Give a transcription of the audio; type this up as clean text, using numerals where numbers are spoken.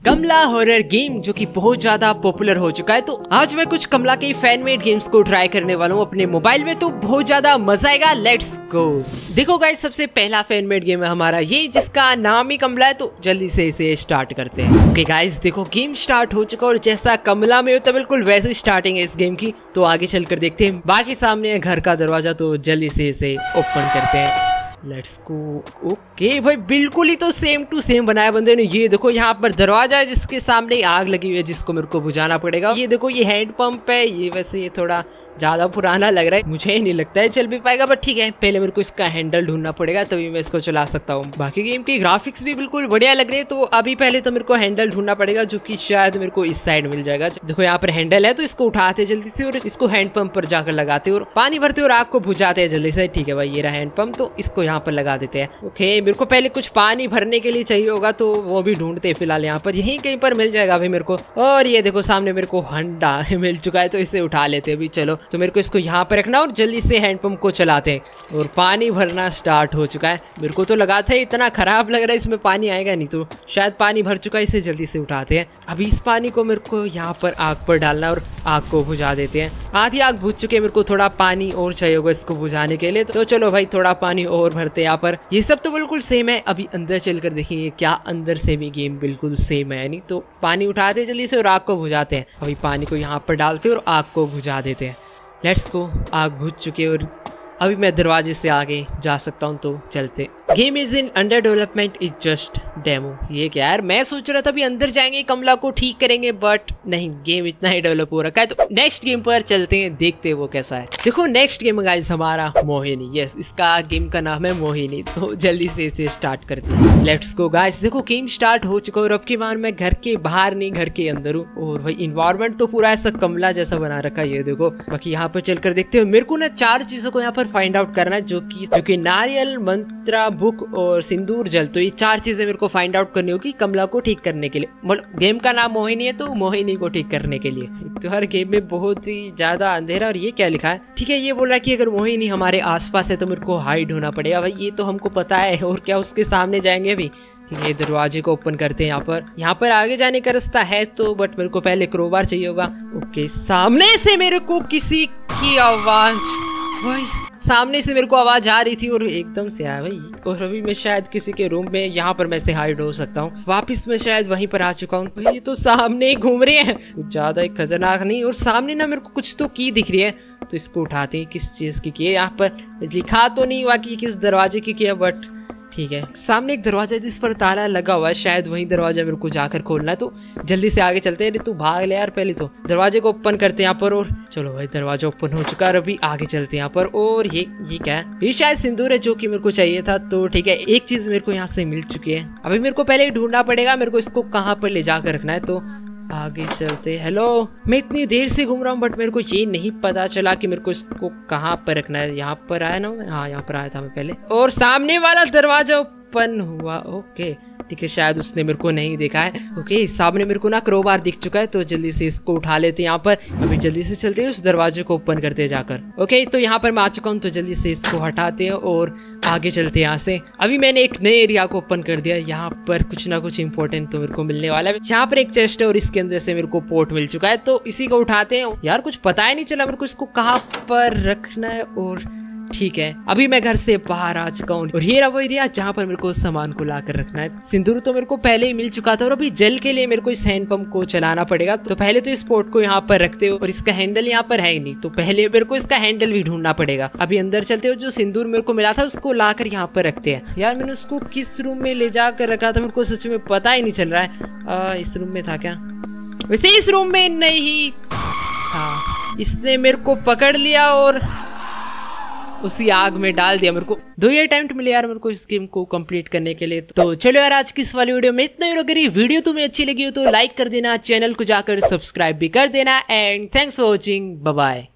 कमला horror game जो कि बहुत ज्यादा पॉपुलर हो चुका है। तो आज मैं कुछ कमला के फैन मेड गेम्स को ट्राई करने वाला हूँ अपने मोबाइल में, तो बहुत ज्यादा मजा आएगा। Let's go. देखो गाइस, सबसे पहला फैन मेड गेम है हमारा ये, जिसका नाम ही कमला है। तो जल्दी से इसे स्टार्ट करते हैं। ओके गाइस, देखो गेम स्टार्ट हो चुका और जैसा कमला में होता है बिल्कुल वैसे स्टार्टिंग है इस गेम की। तो आगे चलकर देखते हैं। बाकी सामने है घर का दरवाजा, तो जल्दी से इसे ओपन करते हैं। Let's go. ओके भाई, बिल्कुल ही तो सेम टू सेम बनाया बंदे ने। ये देखो यहाँ पर दरवाजा है जिसके सामने आग लगी हुई है, जिसको मेरे को बुझाना पड़ेगा। ये देखो ये हैंड पंप है। ये वैसे ये थोड़ा ज्यादा पुराना लग रहा है, मुझे नहीं लगता है चल भी पाएगा, बट ठीक है। पहले मेरे को इसका हैंडल ढूंढना पड़ेगा, तभी मैं इसको चला सकता हूँ। बाकी गेम के ग्राफिक्स भी बिल्कुल बढ़िया लग रहे हैं। तो अभी पहले तो मेरे को हैंडल ढूंढना पड़ेगा, जो कि शायद मेरे को इस साइड मिल जाएगा। देखो यहाँ पर हैंडल है, तो इसको उठाते जल्दी से और इसको हैंड पंप पर जाकर लगाते और पानी भरते और आग को बुझाते हैं जल्दी से। ठीक है भाई, ये रहा हैंड पंप, तो इसको यहाँ पर लगा देते हैं। ओके, मेरे को पहले कुछ पानी भरने के लिए चाहिए होगा, तो वो भी ढूंढते हैं। फिलहाल यहाँ पर यहीं कहीं पर मिल जाएगा अभी मेरे को। और ये देखो सामने मेरे को हंडा मिल चुका है, तो इसे उठा लेते हैं अभी। चलो, तो मेरे को इसको यहाँ पर रखना और जल्दी से हैंडपंप को चलाते हैं। और पानी भरना स्टार्ट हो चुका है। मेरे को तो लगा था इतना खराब लग रहा है इसमें पानी आएगा नहीं, तो शायद पानी भर चुका है। इसे जल्दी से उठाते हैं। अभी इस पानी को मेरे को यहाँ पर आग पर डालना और आग को बुझा देते हैं। आधी आग बुझ चुकी है, मेरे को थोड़ा पानी और चाहिए होगा इसको बुझाने के लिए। तो चलो भाई, थोड़ा पानी और भरते हैं यहाँ पर। ये सब तो बिल्कुल सेम है। अभी अंदर चलकर देखेंगे क्या अंदर से भी गेम बिल्कुल सेम है नहीं। तो पानी उठाते जल्दी से और आग को बुझाते हैं। अभी पानी को यहाँ पर डालते और आग को बुझा देते हैं। Let's go. आग बुझ चुकी है और अभी मैं दरवाजे से आगे जा सकता हूँ, तो चलते। Game is in under development, is just demo. ये क्या यार, मैं सोच रहा था अभी अंदर जाएंगे कमला को ठीक करेंगे, बट नहीं, गेम इतना ही डेवलप हो रखा है। तो नेक्स्ट गेम पर चलते हैं, देखते हैं वो कैसा है। देखो नेक्स्ट गेम गाइस हमारा मोहिनी। यस, इसका गेम का नाम है मोहिनी। तो जल्दी से इसे स्टार्ट करते हैं। Let's go guys. देखो गेम स्टार्ट हो चुका है और अब की बार मैं घर के बाहर नहीं, घर के अंदर हूँ। और भाई इन्वायरमेंट तो पूरा ऐसा कमला जैसा बना रखा है। ये देखो, बाकी यहाँ पर चलकर देखते हो। मेरे को ना 4 चीजों को यहाँ पर फाइंड आउट करना है, जो कि नारियल, मंत्रा, बुक और सिंदूर जल। तो ये 4 चीजें मेरे को फाइंड आउट करनी होगी कमला को ठीक करने के लिए। मतलब गेम का नाम मोहिनी है, तो मोहिनी को ठीक करने के लिए। तो हर गेम में बहुत ही ज्यादा अंधेरा। और ये क्या लिखा है? ठीक है, ये बोल रहा है कि अगर मोहिनी हमारे आसपास है तो मेरे को हाइड होना पड़ेगा। भाई ये तो हमको पता है, और क्या उसके सामने जाएंगे अभी। ठीक है, दरवाजे को ओपन करते हैं। यहाँ पर आगे जाने का रास्ता है, तो बट मेरे को पहले क्रोबार चाहिए होगा। ओके, सामने से मेरे को किसी की आवाज, भाई सामने से मेरे को आवाज आ रही थी और एकदम से आया भाई। और अभी मैं शायद किसी के रूम में, यहाँ पर मैं से हाइड हो सकता हूँ। वापस मैं शायद वहीं पर आ चुका हूँ। भाई ये तो सामने ही घूम रहे हैं, कुछ ज्यादा ही खतरनाक नहीं। और सामने ना मेरे को कुछ तो की दिख रही है, तो इसको उठाते हैं। किस चीज की है यहाँ पर लिखा तो नहीं हुआ कि किस दरवाजे की है, बट ठीक है। सामने एक दरवाजा है जिस पर ताला लगा हुआ है, शायद वही दरवाजा मेरे को जाकर खोलना है। तो जल्दी से आगे चलते हैं। तू भाग ले यार, पहले तो दरवाजे को ओपन करते हैं यहाँ पर। और चलो भाई, दरवाजा ओपन हो चुका है। अभी आगे चलते हैं यहाँ पर। और ये क्या है? ये शायद सिंदूर है, जो कि मेरे को चाहिए था। तो ठीक है, एक चीज मेरे को यहाँ से मिल चुकी है। अभी मेरे को पहले ढूंढना पड़ेगा मेरे को इसको कहाँ पर ले जाकर रखना है। तो आगे चलते। हेलो, मैं इतनी देर से घूम रहा हूँ, बट मेरे को ये नहीं पता चला कि मेरे को इसको कहाँ पर रखना है। यहाँ पर आया ना, हाँ यहाँ पर आया था मैं पहले। और सामने वाला दरवाजा ओपन हुआ। ओके ठीक है, शायद उसने मेरे को नहीं देखा है। ओके, सामने मेरे को ना क्रोबार दिख चुका है, तो जल्दी से इसको उठा लेते हैं यहाँ पर। अभी जल्दी से चलते हैं, उस दरवाजे को ओपन करते हैं जाकर। ओके, तो यहाँ पर मैं आ चुका हूँ, तो जल्दी से इसको हटाते हैं और आगे चलते हैं यहाँ से। अभी मैंने एक नए एरिया को ओपन कर दिया। यहाँ पर कुछ ना कुछ इंपॉर्टेंट तो मेरे को मिलने वाला है। यहाँ पर एक चेस्ट है और इसके अंदर से मेरे को पोर्ट मिल चुका है, तो इसी को उठाते हैं। यार कुछ पता ही नहीं चला मेरे को इसको कहाँ पर रखना है। और ठीक है, अभी मैं घर से बाहर आ चुका हूँ और ये रहा वो एरिया जहाँ पर मेरे को सामान को ला कर रखना है। सिंदूर तो मेरे को पहले ही मिल चुका था और अभी जल के लिए मेरे को इस हैंडपंप को चलाना पड़ेगा। तो पहले तो इस पोर्ट को यहाँ पर रखते हो और इसका हैंडल यहाँ पर है ही नहीं, तो पहले मेरे को इसका हैंडल भी ढूंढना पड़ेगा। अभी अंदर चलते हो, जो सिंदूर मेरे को मिला था उसको ला कर यहाँ पर रखते हैं। यार मैंने उसको किस रूम में ले जाकर रखा था मेरे को सच में पता ही नहीं चल रहा है। इस रूम में था क्या? वैसे इस रूम में नहीं था। इसने मेरे को पकड़ लिया और उसी आग में डाल दिया। मेरे को 2 ही अटेम्प्ट मिले यार मेरे को इस गेम को कंप्लीट करने के लिए। तो चलो यार, आज की इस वाली वीडियो में इतना ही। अगर ये वीडियो तुम्हें अच्छी लगी हो तो लाइक कर देना, चैनल को जाकर सब्सक्राइब भी कर देना। And thanks for watching, bye bye.